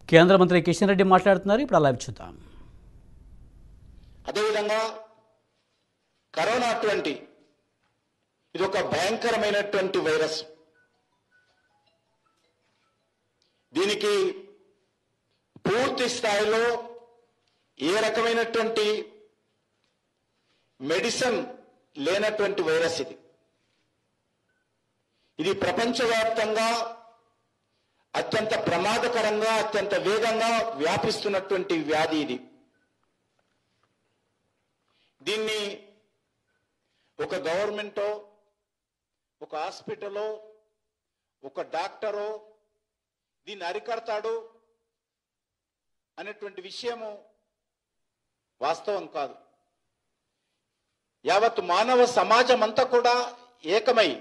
కేంద్ర మంత్రి కిషన్ రెడ్డి మాట్లాడుతున్నారు. ఇప్పుడు అలా చూద్దాం. అదేవిధంగా కరోనా అటువంటి ఇది ఒక భయంకరమైనటువంటి వైరస్. దీనికి పూర్తి స్థాయిలో ఏ రకమైనటువంటి మెడిసిన్ లేనటువంటి వైరస్ ఇది. ఇది ప్రపంచవ్యాప్తంగా అత్యంత ప్రమాదకరంగా అత్యంత వేగంగా వ్యాపిస్తున్నటువంటి వ్యాధి ఇది. దీన్ని ఒక గవర్నమెంటో ఒక హాస్పిటలో ఒక డాక్టరో దీన్ని అరికడతాడు అనేటువంటి విషయము వాస్తవం కాదు. యావత్ మానవ సమాజం అంతా కూడా ఏకమై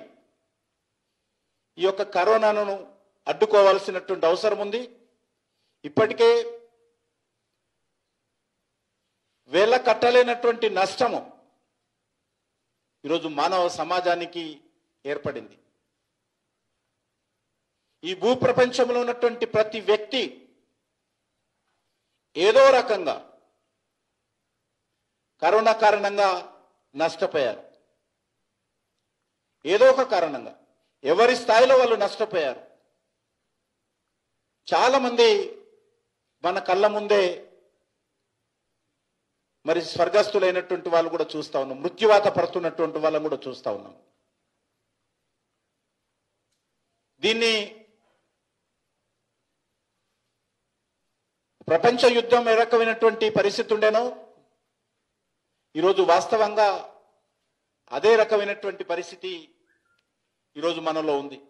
ఈ యొక్క కరోనాను అడ్డుకోవాల్సినటువంటి అవసరం ఉంది. ఇప్పటికే వేల కట్టలేనటువంటి నష్టము ఈరోజు మానవ సమాజానికి ఏర్పడింది. ఈ భూప్రపంచంలో ఉన్నటువంటి ప్రతి వ్యక్తి ఏదో రకంగా కరోనా కారణంగా నష్టపోయారు. ఏదో ఒక కారణంగా ఎవరి స్థాయిలో వాళ్ళు నష్టపోయారు. చాలా మంది మన కళ్ళ ముందే మరి స్వర్గస్థులైనటువంటి వాళ్ళు కూడా చూస్తా ఉన్నాం. మృత్యువాత పడుతున్నటువంటి వాళ్ళని కూడా చూస్తా ఉన్నాం. దీన్ని ప్రపంచ యుద్ధం ఏ రకమైనటువంటి పరిస్థితి ఉండేనో ఈరోజు వాస్తవంగా అదే రకమైనటువంటి పరిస్థితి ఈరోజు మనలో ఉంది.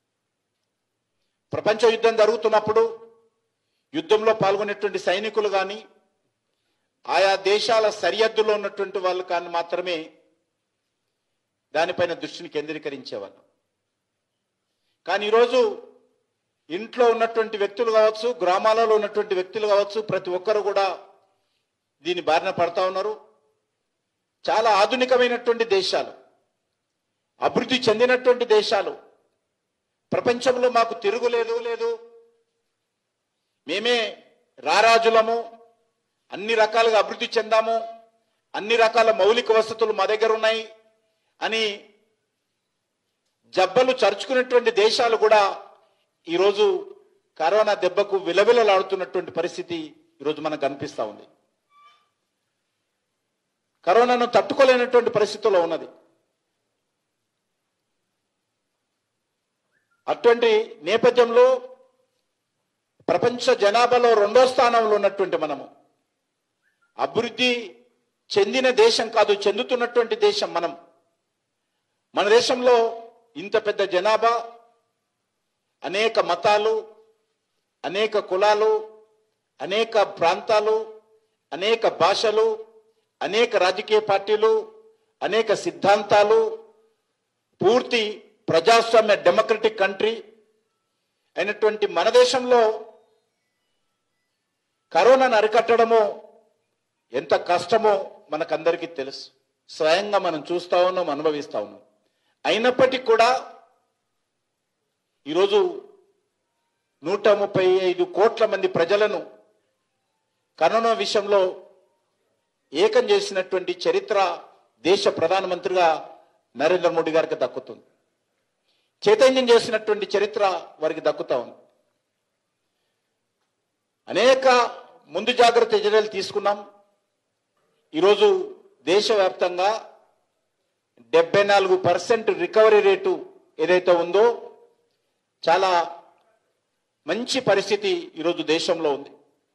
ప్రపంచ యుద్ధం జరుగుతున్నప్పుడు యుద్ధంలో పాల్గొనేటువంటి సైనికులు కానీ ఆయా దేశాల సరిహద్దులో ఉన్నటువంటి వాళ్ళు కానీ మాత్రమే దానిపైన దృష్టిని కేంద్రీకరించేవాళ్ళు. కానీ ఈరోజు ఇంట్లో ఉన్నటువంటి వ్యక్తులు కావచ్చు, గ్రామాలలో ఉన్నటువంటి వ్యక్తులు కావచ్చు, ప్రతి ఒక్కరు కూడా దీని బారిన పడతా ఉన్నారు. చాలా ఆధునికమైనటువంటి దేశాలు, అభివృద్ధి చెందినటువంటి దేశాలు ప్రపంచంలో మాకు తిరుగులేదు, మేమే రారాజులము, అన్ని రకాలుగా అభివృద్ధి చెందాము, అన్ని రకాల మౌలిక వసతులు మా దగ్గర ఉన్నాయి అని జబ్బలు చరుచుకున్నటువంటి దేశాలు కూడా ఈరోజు కరోనా దెబ్బకు విలవిలలాడుతున్నటువంటి పరిస్థితి ఈరోజు మనకు కనిపిస్తూ ఉంది. కరోనాను తట్టుకోలేనటువంటి పరిస్థితుల్లో ఉన్నది. అటువంటి నేపథ్యంలో ప్రపంచ జనాభాలో 2వ స్థానంలో ఉన్నటువంటి మనము అభివృద్ధి చెందిన దేశం కాదు, చెందుతున్నటువంటి దేశం మనం. మన దేశంలో ఇంత పెద్ద జనాభా, అనేక మతాలు, అనేక కులాలు, అనేక ప్రాంతాలు, అనేక భాషలు, అనేక రాజకీయ పార్టీలు, అనేక సిద్ధాంతాలు, పూర్తి ప్రజాస్వామ్య డెమోక్రటిక్ కంట్రీ అయినటువంటి మన దేశంలో కరోనాను అరికట్టడము ఎంత కష్టమో మనకందరికీ తెలుసు. స్వయంగా మనం చూస్తా ఉన్నాం, అనుభవిస్తా ఉన్నాం. అయినప్పటికీ కూడా ఈరోజు 135 కోట్ల మంది ప్రజలను కరోనా విషయంలో ఏకం చేసినటువంటి చరిత్ర దేశ ప్రధానమంత్రిగా నరేంద్ర మోడీ గారికి దక్కుతుంది. చైతన్యం చేసినటువంటి చరిత్ర వారికి దక్కుతా ఉంది. అనేక ముందు జాగ్రత్త చర్యలు తీసుకున్నాం. ఈరోజు దేశవ్యాప్తంగా 74% రికవరీ రేటు ఏదైతే ఉందో చాలా మంచి పరిస్థితి ఈరోజు దేశంలో ఉంది.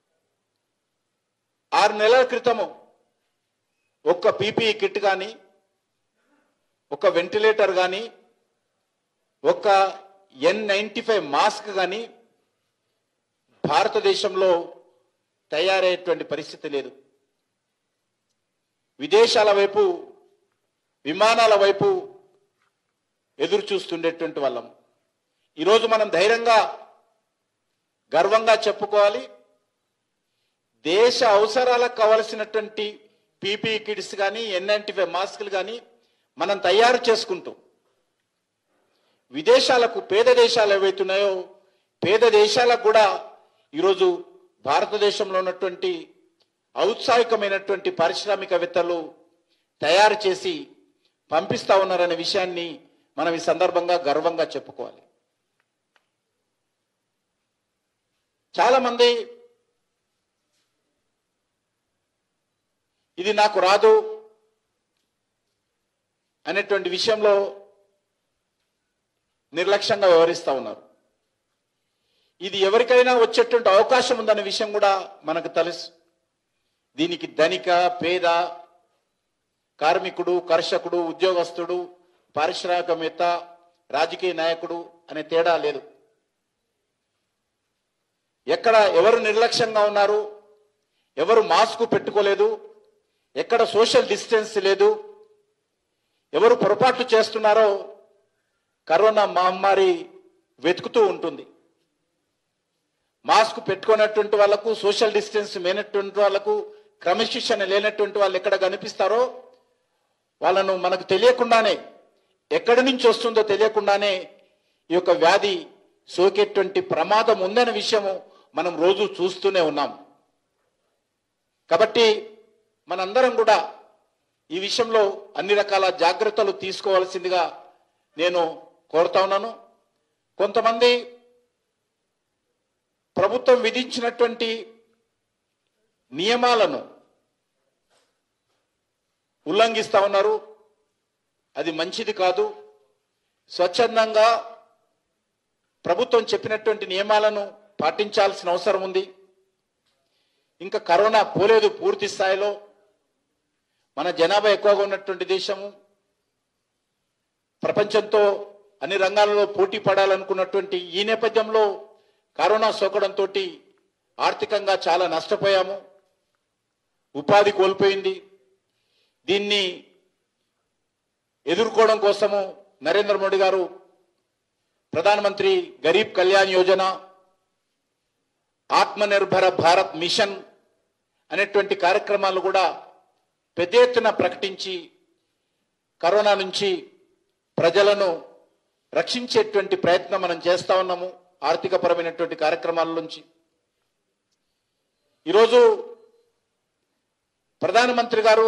6 నెలల క్రితము ఒక్క పీపీఈ కిట్ కానీ, ఒక వెంటిలేటర్ కానీ, ఒక N95 మాస్క్ కానీ భారతదేశంలో తయారయ్యేటువంటి పరిస్థితి లేదు. విదేశాల వైపు, విమానాల వైపు ఎదురు చూస్తుండేటువంటి వాళ్ళం. ఈరోజు మనం ధైర్యంగా గర్వంగా చెప్పుకోవాలి, దేశ అవసరాలకు కావలసినటువంటి పీపీఈ కిట్స్ కానీ, N95 మాస్కులు కానీ మనం తయారు చేసుకుంటూ విదేశాలకు, పేద దేశాలు ఏవైతున్నాయో పేద దేశాలకు కూడా ఈరోజు భారతదేశంలో ఉన్నటువంటి ఔత్సాహికమైనటువంటి పారిశ్రామికవేత్తలు తయారు చేసి పంపిస్తా ఉన్నారనే విషయాన్ని మనం ఈ సందర్భంగా గర్వంగా చెప్పుకోవాలి. చాలా మంది ఇది నాకు రాదు అనేటువంటి విషయంలో నిర్లక్ష్యంగా వ్యవహరిస్తూ ఉన్నారు. ఇది ఎవరికైనా వచ్చేటువంటి అవకాశం ఉందనే విషయం కూడా మనకు తెలుసు. దీనికి ధనిక, పేద, కార్మికుడు, కర్షకుడు, ఉద్యోగస్తుడు, పారిశ్రామికవేత్త, రాజకీయ నాయకుడు అనే తేడా లేదు. ఎక్కడ ఎవరు నిర్లక్ష్యంగా ఉన్నారు, ఎవరు మాస్క్ పెట్టుకోలేదు, ఎక్కడ సోషల్ డిస్టెన్స్ లేదు, ఎవరు పొరపాట్లు చేస్తున్నారో కరోనా మహమ్మారి వెతుకుతూ ఉంటుంది. మాస్క్ పెట్టుకున్నటువంటి వాళ్లకు, సోషల్ డిస్టెన్స్ లేనటువంటి వాళ్లకు, క్రమశిక్షణ లేనటువంటి వాళ్ళు ఎక్కడ కనిపిస్తారో వాళ్ళను మనకు తెలియకుండానే, ఎక్కడి నుంచి వస్తుందో తెలియకుండానే ఈ యొక్క వ్యాధి సోకేటువంటి ప్రమాదం ఉందనే విషయము మనం రోజు చూస్తూనే ఉన్నాం. కాబట్టి మనందరం కూడా ఈ విషయంలో అన్ని రకాల జాగ్రత్తలు తీసుకోవాల్సిందిగా నేను కోరుతా ఉన్నాను. కొంతమంది ప్రభుత్వం విధించినటువంటి నియమాలను ఉల్లంఘిస్తా ఉన్నారు. అది మంచిది కాదు. స్వచ్ఛందంగా ప్రభుత్వం చెప్పినటువంటి నియమాలను పాటించాల్సిన అవసరం ఉంది. ఇంకా కరోనా పోలేదు పూర్తి స్థాయిలో. మన జనాభా ఎక్కువగా ఉన్నటువంటి దేశము, ప్రపంచంతో అన్ని రంగాలలో పోటీ పడాలనుకున్నటువంటి ఈ నేపథ్యంలో కరోనా సోకడంతో ఆర్థికంగా చాలా నష్టపోయాము. ఉపాధి కోల్పోయింది. దీన్ని ఎదుర్కోవడం కోసము నరేంద్ర మోడీ గారు ప్రధానమంత్రి గరీబ్ కళ్యాణ్ యోజన, ఆత్మనిర్భర భారత్ మిషన్ అనేటువంటి కార్యక్రమాలు కూడా పెద్ద ఎత్తున ప్రకటించి కరోనా నుంచి ప్రజలను రక్షించేటువంటి ప్రయత్నం మనం చేస్తా ఉన్నాము. ఆర్థిక పరమైనటువంటి కార్యక్రమాల నుంచి ఈరోజు ప్రధానమంత్రి గారు,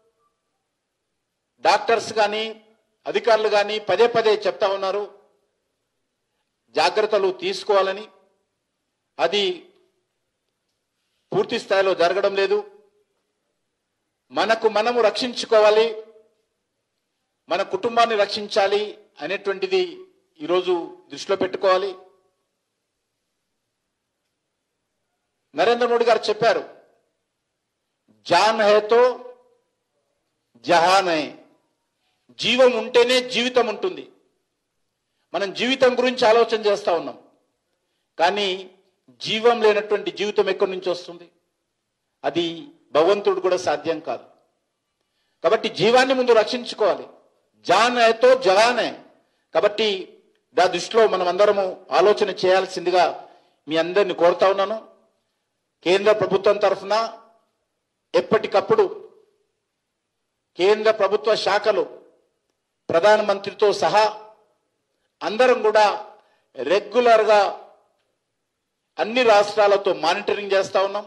డాక్టర్స్ కానీ, అధికారులు కానీ పదే పదే చెప్తా ఉన్నారు జాగ్రత్తలు తీసుకోవాలని. అది పూర్తి స్థాయిలో జరగడం లేదు. మనకు మనము రక్షించుకోవాలి, మన కుటుంబాన్ని రక్షించాలి అనేటువంటిది ఈరోజు దృష్టిలో పెట్టుకోవాలి. నరేంద్ర మోడీ గారు చెప్పారు, జాన్ హై తో జహాన్ హై. జీవం ఉంటేనే జీవితం ఉంటుంది. మనం జీవితం గురించి ఆలోచన చేస్తా ఉన్నాం, కానీ జీవం లేనటువంటి జీవితం ఎక్కడి నుంచి వస్తుంది? అది భగవంతుడు కూడా సాధ్యం కాదు. కాబట్టి జీవాన్ని ముందు రక్షించుకోవాలి. జాన్ హై తో జహాన్ హై. కాబట్టి దా దృష్టిలో మనం అందరము ఆలోచన చేయాల్సిందిగా మీ అందరిని కోరుతా ఉన్నాను. కేంద్ర ప్రభుత్వం తరఫున ఎప్పటికప్పుడు కేంద్ర ప్రభుత్వ శాఖలు, ప్రధానమంత్రితో సహా అందరం కూడా రెగ్యులర్గా అన్ని రాష్ట్రాలతో మానిటరింగ్ చేస్తా ఉన్నాం.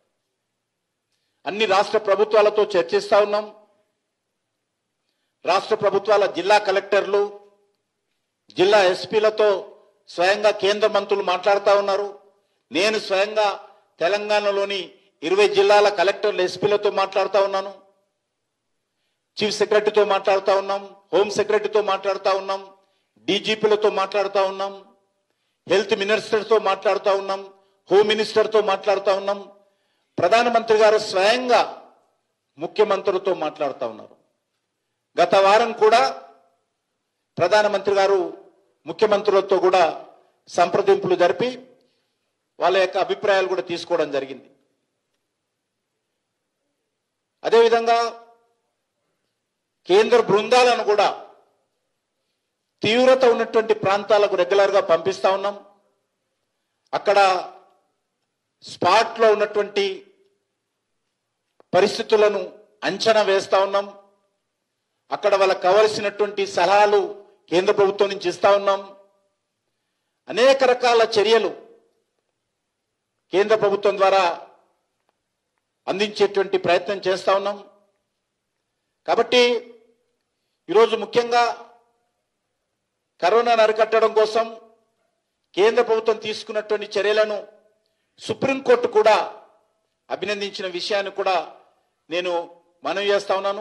అన్ని రాష్ట్ర ప్రభుత్వాలతో చర్చిస్తా ఉన్నాం. రాష్ట్ర ప్రభుత్వాల జిల్లా కలెక్టర్లు, జిల్లా ఎస్పీలతో స్వయంగా కేంద్ర మంత్రులు మాట్లాడుతూ ఉన్నారు. నేను స్వయంగా తెలంగాణలోని 20 జిల్లాల కలెక్టర్లు, ఎస్పీలతో మాట్లాడుతూ ఉన్నాను. చీఫ్ సెక్రటరీతో మాట్లాడుతూ ఉన్నాం, హోమ్ సెక్రటరీతో మాట్లాడుతూ ఉన్నాం, డీజీపీలతో మాట్లాడుతూ ఉన్నాం, హెల్త్ మినిస్టర్తో మాట్లాడుతూ ఉన్నాం, హోమ్ మినిస్టర్తో మాట్లాడుతూ ఉన్నాం. ప్రధానమంత్రి గారు స్వయంగా ముఖ్యమంత్రులతో మాట్లాడుతూ ఉన్నారు. గత వారం కూడా ప్రధానమంత్రి గారు ముఖ్యమంత్రులతో కూడా సంప్రదింపులు జరిపి వాళ్ళ యొక్క అభిప్రాయాలు కూడా తీసుకోవడం జరిగింది. అదేవిధంగా కేంద్ర బృందాలను కూడా తీవ్రత ఉన్నటువంటి ప్రాంతాలకు రెగ్యులర్గా పంపిస్తా ఉన్నాం. అక్కడ స్పాట్లో ఉన్నటువంటి పరిస్థితులను అంచనా వేస్తా ఉన్నాం. అక్కడ వాళ్ళకు కావలసినటువంటి సలహాలు కేంద్ర ప్రభుత్వం నుంచి ఇస్తా ఉన్నాం. అనేక రకాల చర్యలు కేంద్ర ప్రభుత్వం ద్వారా అందించేటువంటి ప్రయత్నం చేస్తా ఉన్నాం. కాబట్టి ఈరోజు ముఖ్యంగా కరోనాను అరికట్టడం కోసం కేంద్ర ప్రభుత్వం తీసుకున్నటువంటి చర్యలను సుప్రీంకోర్టు కూడా అభినందించిన విషయాన్ని కూడా నేను మనవి చేస్తా ఉన్నాను.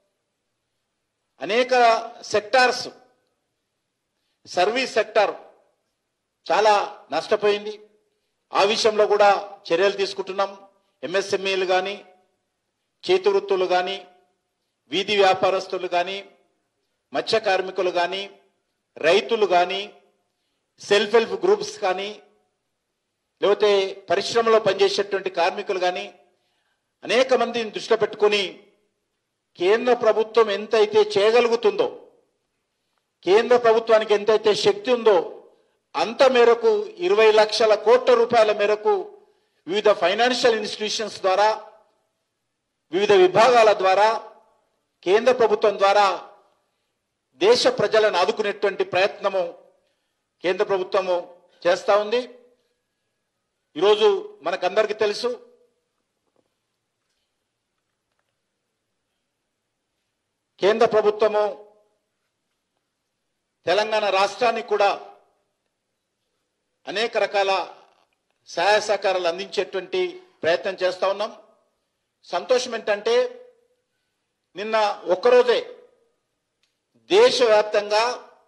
అనేక సెక్టార్స్, సర్వీస్ సెక్టార్ చాలా నష్టపోయింది. ఆ విషయంలో కూడా చర్యలు తీసుకుంటున్నాం. ఎంఎస్ఎంఈలు కానీ, చేతి వృత్తులు కానీ, వీధి వ్యాపారస్తులు కానీ, మత్స్య కార్మికులు కానీ, రైతులు కానీ, సెల్ఫ్ హెల్ప్ గ్రూప్స్ కానీ, లేకపోతే పరిశ్రమలో పనిచేసేటువంటి కార్మికులు కానీ అనేక మందిని దృష్టిలో పెట్టుకొని కేంద్ర ప్రభుత్వం ఎంతైతే చేయగలుగుతుందో, కేంద్ర ప్రభుత్వానికి ఎంతైతే శక్తి ఉందో అంత మేరకు 20 లక్షల కోట్ల రూపాయల మేరకు వివిధ ఫైనాన్షియల్ ఇన్స్టిట్యూషన్స్ ద్వారా, వివిధ విభాగాల ద్వారా, కేంద్ర ప్రభుత్వం ద్వారా దేశ ప్రజలను ఆదుకునేటువంటి ప్రయత్నము కేంద్ర ప్రభుత్వము చేస్తూ ఉంది. ఈరోజు మనకందరికీ తెలుసు, కేంద్ర ప్రభుత్వము తెలంగాణ రాష్ట్రానికి కూడా అనేక రకాల సహాయ సహకారాలు అందించేటువంటి ప్రయత్నం చేస్తూ ఉన్నాం. సంతోషం ఏంటంటే నిన్న ఒక్కరోజే దేశవ్యాప్తంగా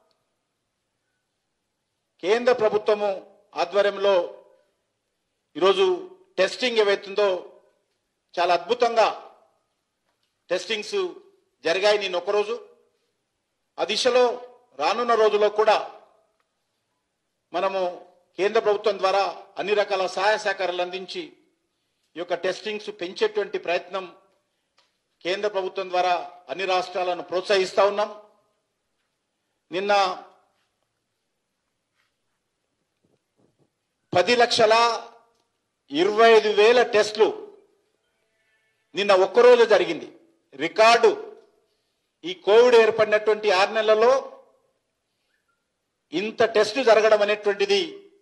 కేంద్ర ప్రభుత్వము ఆధ్వర్యంలో ఈరోజు టెస్టింగ్ ఏవైతుందో చాలా అద్భుతంగా టెస్టింగ్స్ జరిగాయి నిన్న ఒక్కరోజు. ఆ దిశలో రానున్న రోజుల్లో కూడా మనము కేంద్ర ప్రభుత్వం ద్వారా అన్ని రకాల సహాయ సహకారాలు అందించి ఈ యొక్క టెస్టింగ్స్ పెంచేటువంటి ప్రయత్నం కేంద్ర ప్రభుత్వం ద్వారా అన్ని రాష్ట్రాలను ప్రోత్సహిస్తూ ఉన్నాం. నిన్న 10,25,000 టెస్టులు నిన్న ఒక్కరోజు జరిగింది. రికార్డు. ఈ కోవిడ్ ఏర్పడినటువంటి 6 నెలల్లో ఇంత టెస్టు జరగడం అనేటువంటిది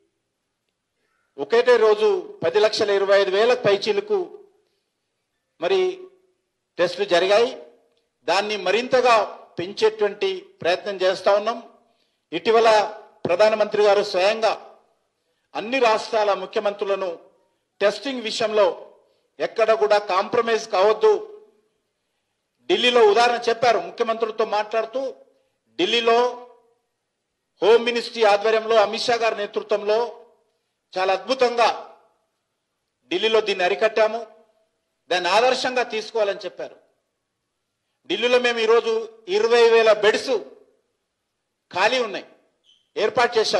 ఒకటే రోజు 10,25,000 పైచీలకు మరి టెస్టులు జరిగాయి. దాన్ని మరింతగా పెంచేటువంటి ప్రయత్నం చేస్తా ఉన్నాం. ఇటీవల ప్రధానమంత్రి గారు స్వయంగా అన్ని రాష్ట్రాల ముఖ్యమంత్రులను టెస్టింగ్ విషయంలో ఎక్కడ కూడా కాంప్రమైజ్ కావద్దు. ఢిల్లీలో ఉదాహరణ చెప్పారు. ముఖ్యమంత్రులతో మాట్లాడుతూ ఢిల్లీలో హోమ్ మినిస్ట్రీ ఆధ్వర్యంలో అమిత్ షా గారి నేతృత్వంలో చాలా అద్భుతంగా ఢిల్లీలో దీన్ని అరికట్టాము, దాన్ని ఆదర్శంగా తీసుకోవాలని చెప్పారు. ఢిల్లీలో మేము ఈరోజు 20,000 బెడ్స్ ఖాళీ ఉన్నాయి, ఏర్పాటు చేశాం.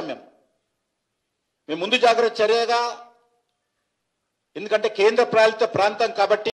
మేము ముందు జాగ్రత్త చర్యగా, ఎందుకంటే కేంద్ర పాలిత ప్రాంతం కాబట్టి